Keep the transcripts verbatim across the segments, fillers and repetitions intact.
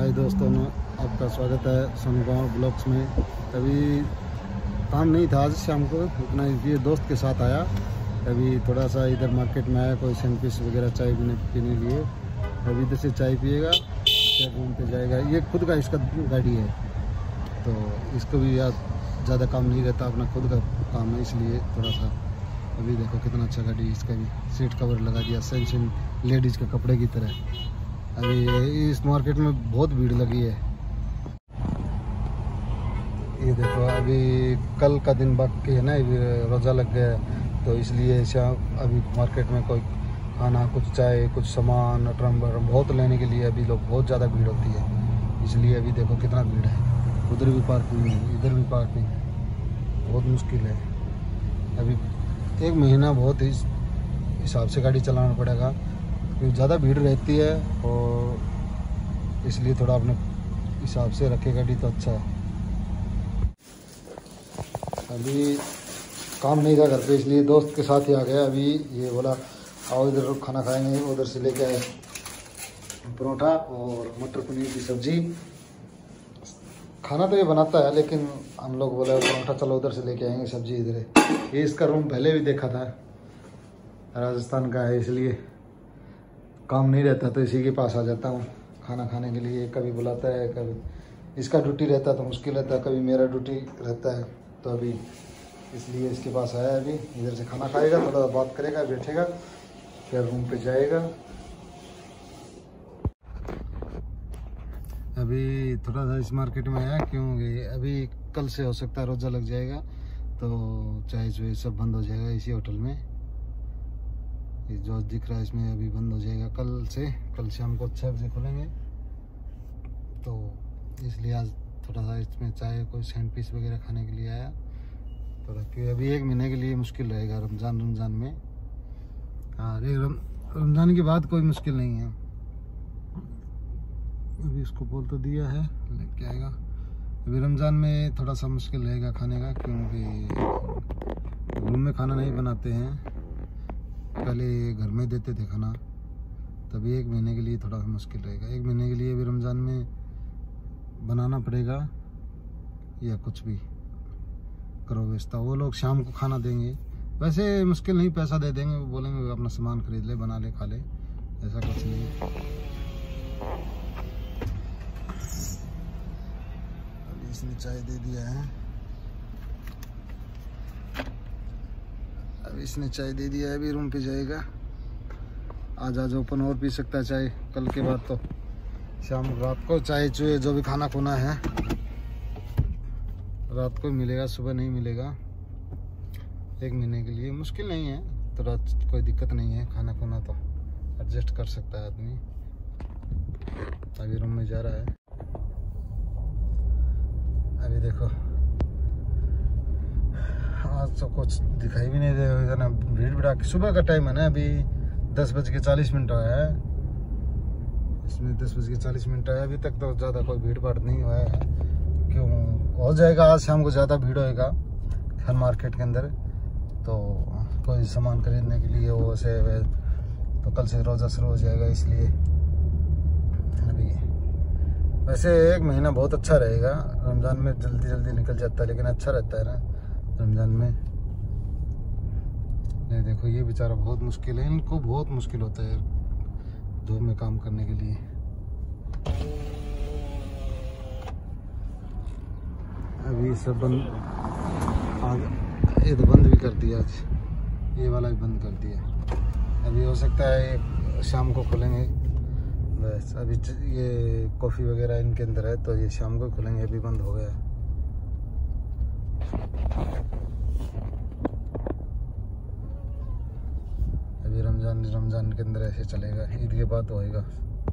हाय दोस्तों, आपका स्वागत है सोनू गाँव ब्लॉग्स में। अभी काम नहीं था आज शाम को, इतना ये दोस्त के साथ आया। अभी थोड़ा सा इधर मार्केट में आया, कोई सैंडविच वगैरह चाय पीने पीने लिए। अभी इधर से चाय पिएगा, फिर रूम पे जाएगा। ये खुद का इसका गाड़ी है, तो इसको भी यार ज़्यादा काम नहीं रहता, अपना खुद का काम है, इसलिए थोड़ा सा। अभी देखो कितना अच्छा गाड़ी है, इसका भी सीट कवर लगा दिया, सेम सेम लेडीज़ के कपड़े की तरह। अभी इस मार्केट में बहुत भीड़ लगी है। ये देखो, अभी कल का दिन बाकी है ना, रोज़ा लग गया, तो इसलिए शाम अभी मार्केट में कोई खाना, कुछ चाय, कुछ सामान, ड्रम वरम बहुत लेने के लिए अभी लोग बहुत ज़्यादा भीड़ होती है। इसलिए अभी देखो कितना भीड़ है। उधर भी पार्किंग है, इधर भी पार्किंग है, बहुत मुश्किल है। अभी एक महीना बहुत ही हिसाब से गाड़ी चलाना पड़ेगा, क्योंकि ज़्यादा भीड़ रहती है, और इसलिए थोड़ा अपने हिसाब से रखे गाड़ी तो अच्छा है। अभी काम नहीं था घर पे, इसलिए दोस्त के साथ ही आ गया। अभी ये बोला आओ इधर खाना खाएंगे, उधर से लेके आए परोठा और मटर पनीर की सब्जी। खाना तो ये बनाता है, लेकिन हम लोग बोले परोठा चलो उधर से लेके आएंगे, सब्जी इधर है। ये इसका रूम पहले भी देखा था, राजस्थान का है, इसलिए काम नहीं रहता तो इसी के पास आ जाता हूँ खाना खाने के लिए। कभी बुलाता है, कभी इसका ड्यूटी रहता है तो मुश्किल रहता है, कभी मेरा ड्यूटी रहता है, तो अभी इसलिए इसके पास आया। अभी इधर से खाना खाएगा, थोड़ा बात करेगा, बैठेगा, फिर रूम पे जाएगा। अभी थोड़ा सा इस मार्केट में आया, क्योंकि अभी कल से हो सकता है रोज़ा लग जाएगा, तो चाय चुए सब बंद हो जाएगा इसी होटल में। ये जो दिख रहा है इसमें अभी बंद हो जाएगा कल से। कल शाम को छः बजे खुलेंगे, तो इसलिए आज थोड़ा सा इसमें चाय, कोई सैंडविच वगैरह खाने के लिए आया थोड़ा, क्योंकि अभी एक महीने के लिए मुश्किल रहेगा रमज़ान रमज़ान में। हाँ, रम, रमज़ान के बाद कोई मुश्किल नहीं है। अभी इसको बोल तो दिया है, लेके आएगा। अभी रमज़ान में थोड़ा सा मुश्किल रहेगा खाने का, क्योंकि रूम में खाना नहीं बनाते हैं, पहले घर में देते थे खाना। तभी एक महीने के लिए थोड़ा मुश्किल रहेगा। एक महीने के लिए अभी रमज़ान में बनाना पड़ेगा, या कुछ भी करो व्यवस्था। वो लोग शाम को खाना देंगे, वैसे मुश्किल नहीं, पैसा दे देंगे, वो बोलेंगे अपना सामान खरीद ले, बना ले, खा ले, ऐसा कुछ नहीं। अभी इसने चाय दे दिया है, अभी इसने चाय दे दिया है, अभी रूम पे जाएगा। आज आज ओपन और पी सकता है चाय, कल के बाद तो शाम रात को चाय चुए जो भी खाना खुना है रात को मिलेगा, सुबह नहीं मिलेगा। एक महीने के लिए मुश्किल नहीं है, तो रात कोई दिक्कत नहीं है, खाना खुना तो एडजस्ट कर सकता है आदमी। अभी रूम में जा रहा है। अभी देखो आज तो कुछ दिखाई भी नहीं देगा ना, भीड़ भड़ा। सुबह का टाइम है ना, अभी दस बज के चालीस मिनट आया है, इसमें दस बज के चालीस मिनट आया। अभी तक तो ज़्यादा कोई भीड़ भाड़ नहीं हुआ है, क्यों हो जाएगा आज शाम को, ज़्यादा भीड़ होएगा हर मार्केट के अंदर। तो कोई सामान खरीदने के लिए वो से, तो कल से रोज़ा शुरू हो जाएगा, इसलिए अभी वैसे एक महीना बहुत अच्छा रहेगा। रमज़ान में जल्दी जल्दी निकल जाता है, लेकिन अच्छा रहता है ना रमज़ान में। ये देखो, ये बेचारा बहुत मुश्किल है, इनको बहुत मुश्किल होता है धूप में काम करने के लिए। अभी सब बंद, ये तो बंद भी कर दिया आज, ये वाला भी बंद कर दिया। अभी हो सकता है शाम को खुलेंगे बस। अभी ये कॉफ़ी वगैरह इनके अंदर है, तो ये शाम को खुलेंगे, अभी बंद हो गया। अभी रमज़ान रमज़ान के अंदर ऐसे चलेगा, ईद के बाद होएगा।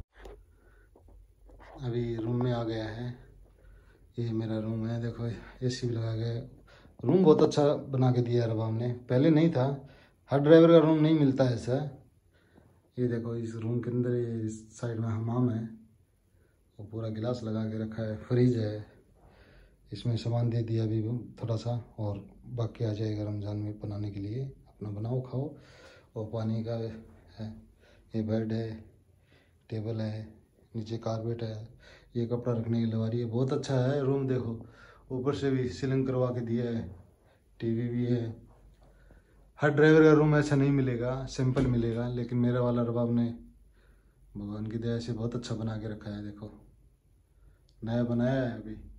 अभी रूम में आ गया है, ये मेरा रूम है। देखो एसी भी लगा गया, रूम बहुत अच्छा बना के दिया है रबाब ने, पहले नहीं था। हर ड्राइवर का रूम नहीं मिलता है ऐसा। ये देखो, इस रूम के अंदर ये साइड में हमाम है, वो पूरा गिलास लगा के रखा है, फ्रिज है, इसमें सामान दे दिया अभी थोड़ा सा, और बाकी आ जाएगा रमज़ान में बनाने के लिए। अपना बनाओ खाओ। और पानी का है, ये बेड है, टेबल है, नीचे कारपेट है, ये कपड़ा रखने की लवारी है। बहुत अच्छा है रूम, देखो ऊपर से भी सीलिंग करवा के दिया है, टीवी भी है। हर ड्राइवर का रूम ऐसा नहीं मिलेगा, सिंपल मिलेगा, लेकिन मेरा वाला रबाब ने भगवान की दया से बहुत अच्छा बना के रखा है। देखो नया बनाया है अभी।